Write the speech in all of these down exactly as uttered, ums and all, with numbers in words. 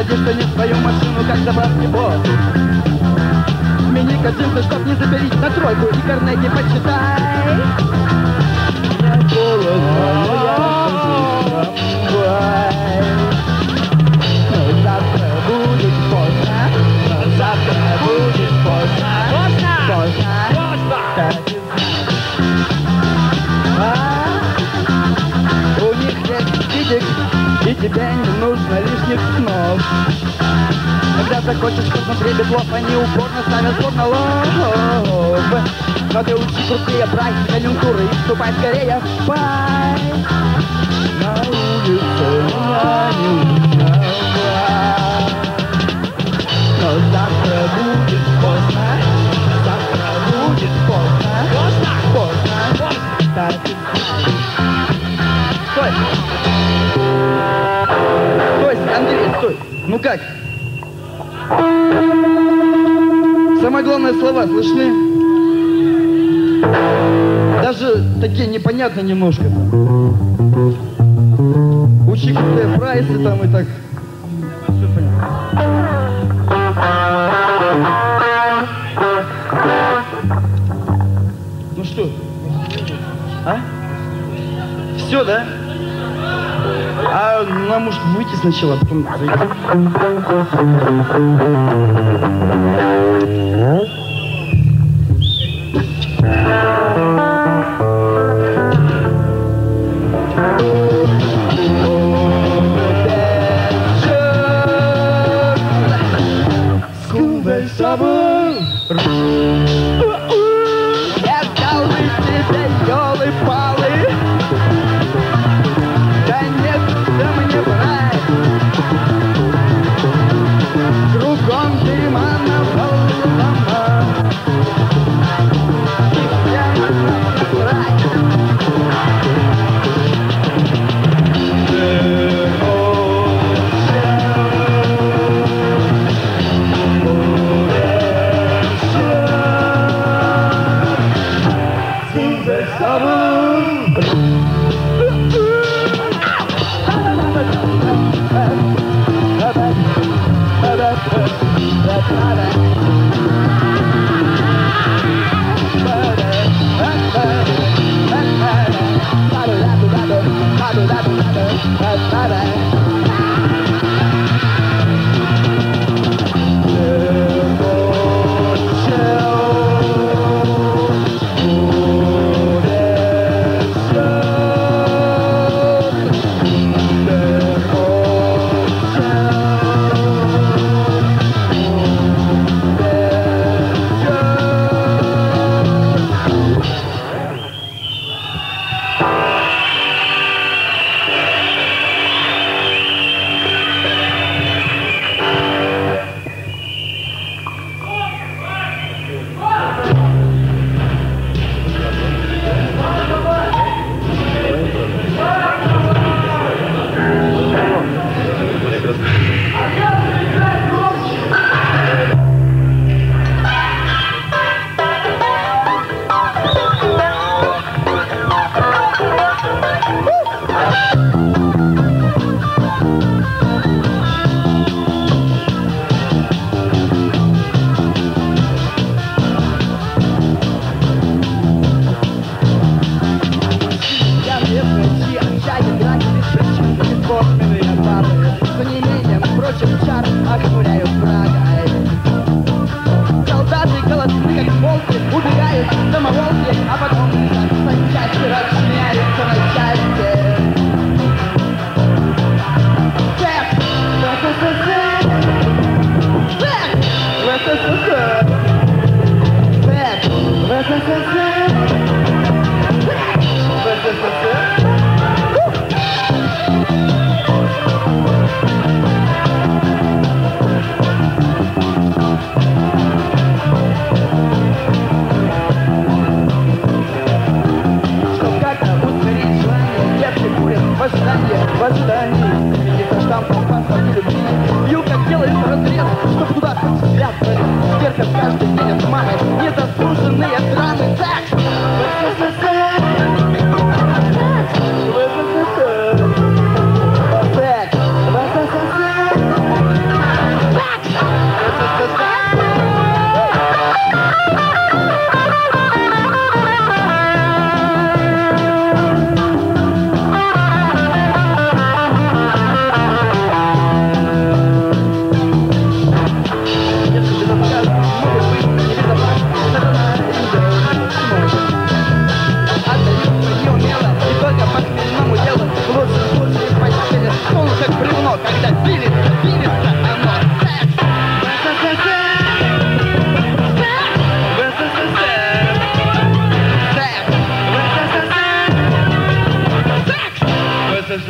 садишься не в свою машину, как заправский босс. Смени-ка джинсы, чтоб не заберить на тройку, и Карнеги почитай. Я но завтра будет поздно, но завтра будет поздно. Поздно! Поздно! Поздно! Так и знай. У них нет денег, и тебе не нужно лишних снов. Когда захочешь посмотреть бедлов, они упорно ставят спор на лоб. Но ты учи крутые, брать конъюнктуры и вступай скорее в пай. На улице я не узнавай. Но завтра будет поздно, завтра будет поздно. Поздно! Поздно! Поздно! Так и знай. Стой! Стой, Андрей, стой! Ну как? Самое главное, слова слышны? Даже такие непонятные немножко. Учи крутые прайсы там и так. Все понятно. Ну что? А? Все, да? А нам, может, выйти сначала, а потом зайти. Я дал бы тебе ёлы-палы. Да нет, да мне брать. Кругом дерьмана волна. И всем насрать.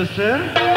СССР?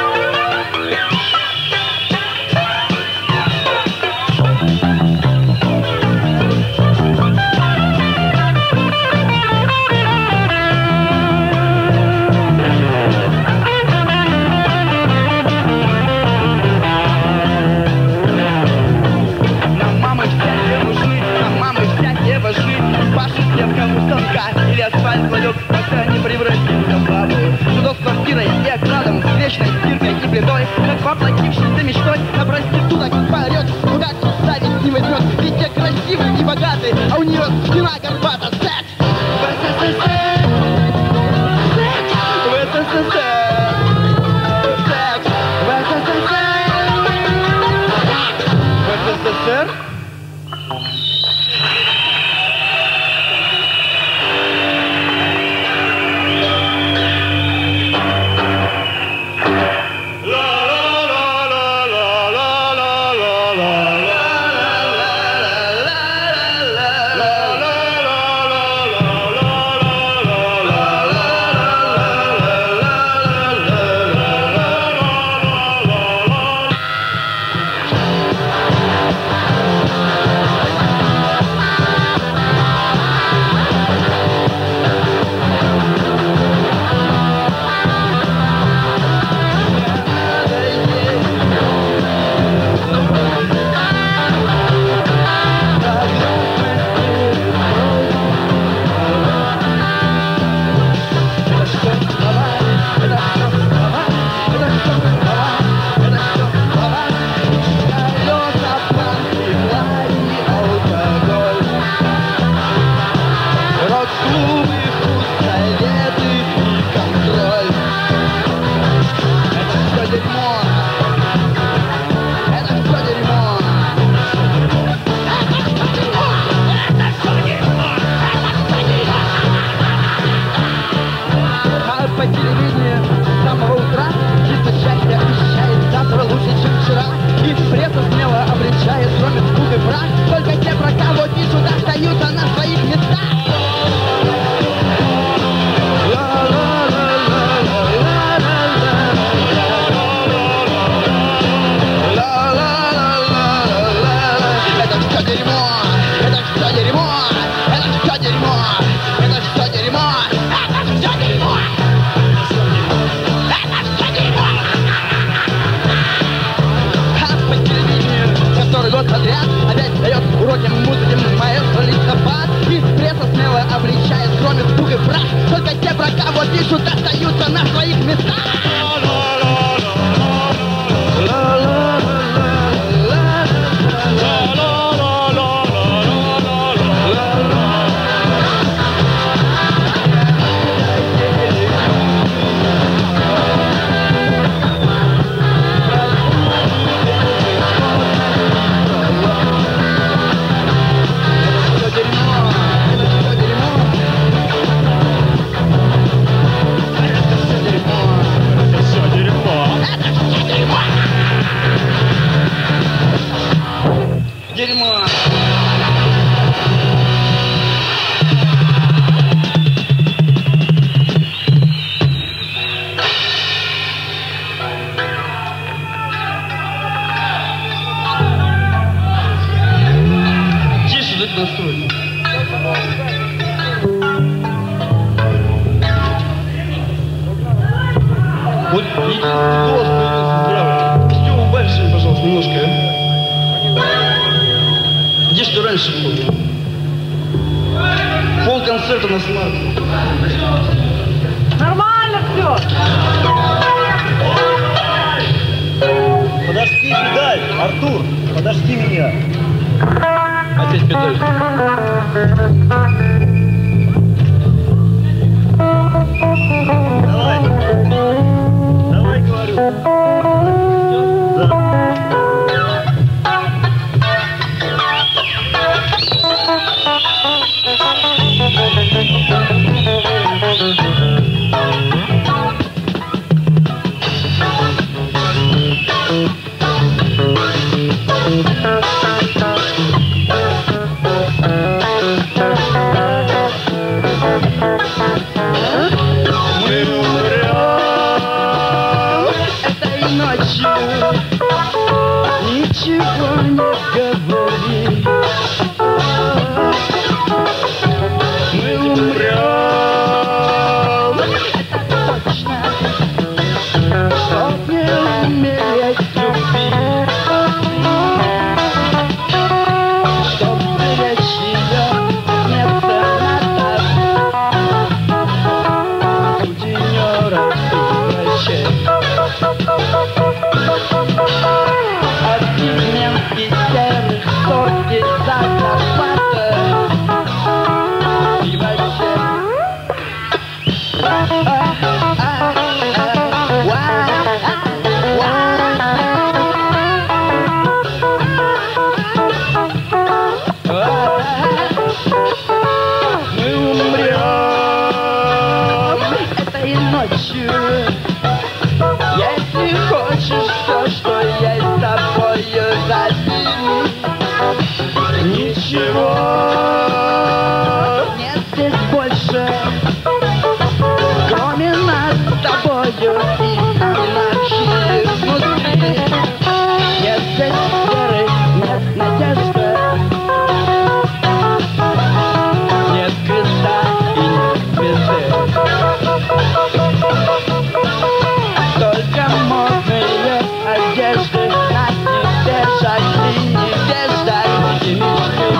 Нам мамы всякие нужны, нам мамы всякие важны. Пашет девка у станка или асфальт кладет, пока не превратится в бабу. Судо с квартирой и окладом, с вечной стиркой и плитой, как воплотившейся мечтой на проституток поорет. Куда кто ставить не возьмет, ведь те красивые и богатые, а у нее спина горбата. Секс! В СССР! Секс! В СССР! Секс! В СССР! В СССР? По телевидению с самого утра чисто счастье обещает завтра лучше, чем вчера. И пресса смело обличает, кроме скук и прах. Только те, про кого пишут, остаются на своих местах. Это все дерьмо, это все дерьмо, это все дерьмо, это все дерьмо, это все дерьмо. Который год подряд опять дает уроки музыки маэстро листопад. И пресса смело обличает, кроме спуг и прах. Только те, про кого пишут, остаются на своих местах. Дерьмо. Тише, дать настрой. Вот единственный голос появился здравый. Костюм убавишь, пожалуйста, немножко, а? Где что раньше было? Пол концерта на смарт. Нормально все. Подожди, педаль, Артур, подожди меня. Опять педаль. Давай. Давай, говорю. Да. Мы умрем. ночью. Если хочешь все, что есть с тобою, забери. Ничего нет здесь больше, кроме нас с тобою и анархии внутри. Нет здесь веры, нет надежды, нет креста и нет звезды. Только модные одежды, нас нигде жаль и нигде ждать и мечты.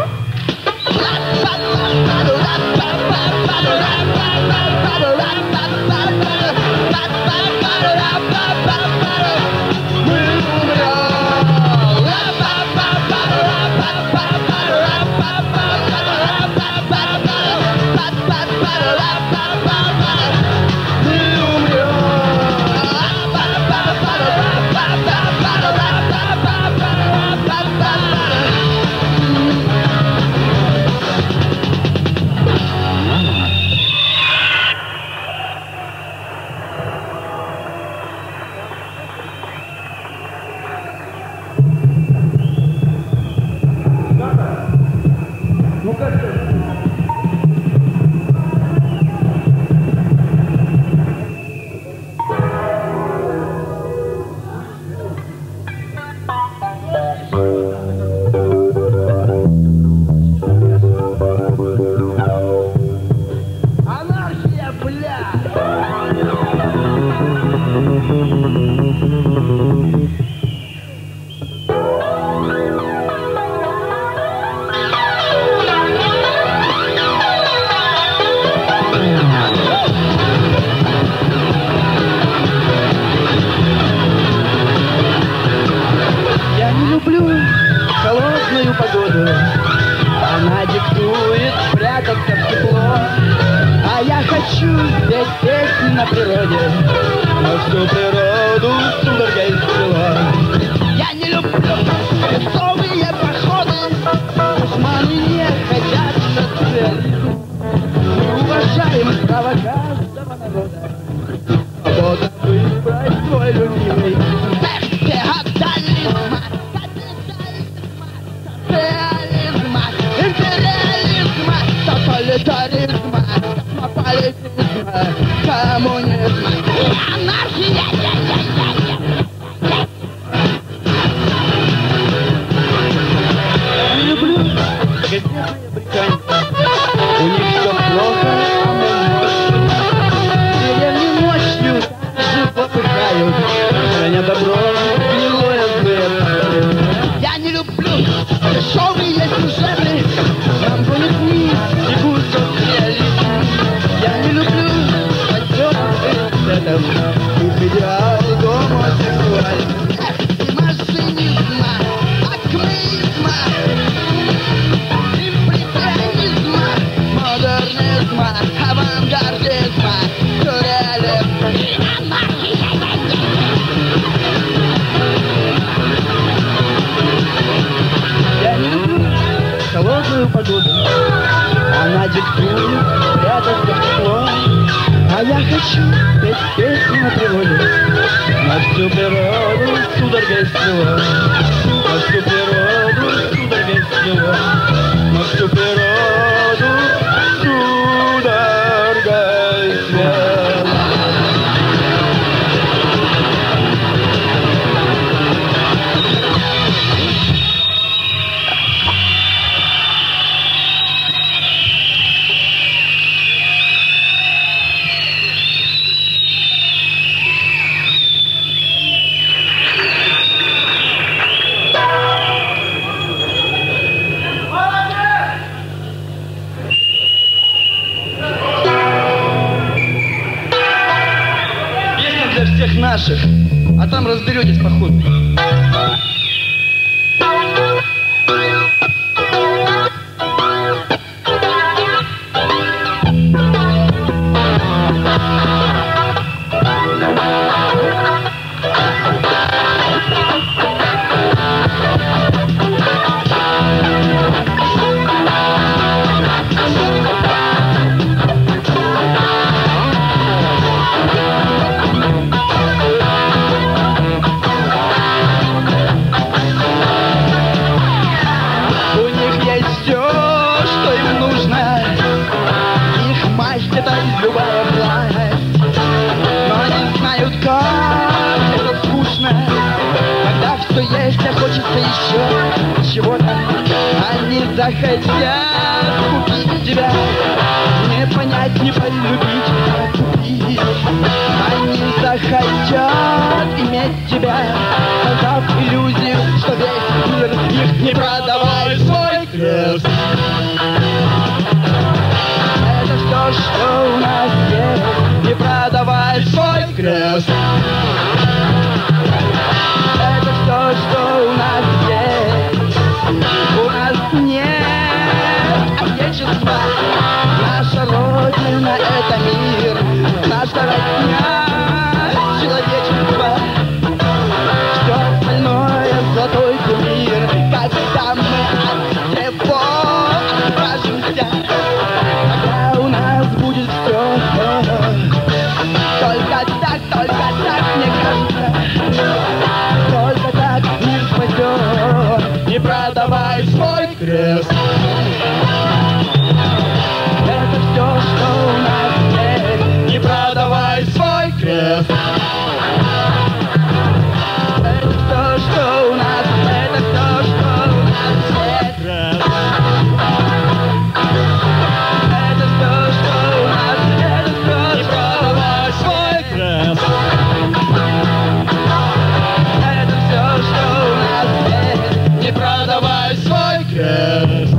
Она диктует прятаться в тепло, а я хочу петь песни на природе, но всю природу судорога извела. Я не люблю рисовые походы, душманы не хотят социализм. Мы уважаем право каждого народа, свобода выбрать свой любимый. Эх, ты отдали социализма, империализма, тоталитаризма, космополитизма, коммунизма и анархия. Я люблю газетные британцы, у них все плохо, а мы ночью, деревни ночью живо пыхают, хранят добро, гнилое злое. Я не люблю дешевые сюжеты, нам гонит вниз бегут социализм. Я не люблю поддержки эстетов, их идеал гомосексуализм. Эх, машинизма, акмеизма, импрессионизма, модернизма, авангардизма, сюрреализма и анархии. Я не люблю холодную погоду, она диктует прятаться в тепло, а я хочу петь песни на природе, на всю природу судорогой свела, на всю природу судорогой свела, на всю природу судорогой свела. Всех наших, а там разберетесь по ходу. еще чего-то. Они захотят купить тебя, не понять, не полюбить, а купить. Они захотят иметь тебя, создав иллюзию, что весь мир их. Не продавай свой крест. Это все, что у нас есть. Не продавай свой крест. Это все, что у нас есть. У нас нет отечества. Наша Родина — это мир. Наша родня — человечество. Все остальное — золотой кумир. Когда мы от него откажемся, тогда у нас будет все. Только так, только так, мне кажется. Только так мир спасет. Не продавай свой крест. Это все, что у нас есть. Не продавай свой крест. Это все, что у нас, это все, что у нас есть. Это все, что у нас, это все, не продавай свой крест. Это все, что у нас есть. Не продавай свой крест.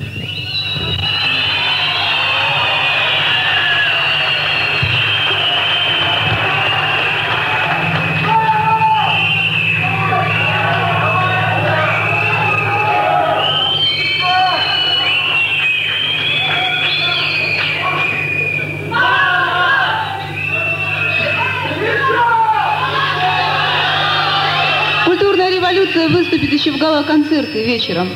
Культурная революция выступит еще в гала-концерте вечером.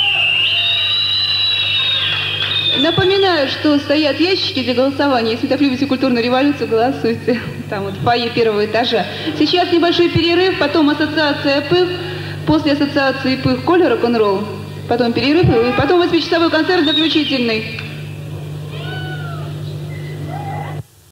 Напоминаю, что стоят ящики для голосования. Если так любите культурную революцию, голосуйте. Там вот в фойе первого этажа. Сейчас небольшой перерыв, потом ассоциация ПЫХ. После ассоциации ПЫХ Коля рок-н-ролл. Потом перерыв, и потом восьмичасовой концерт заключительный.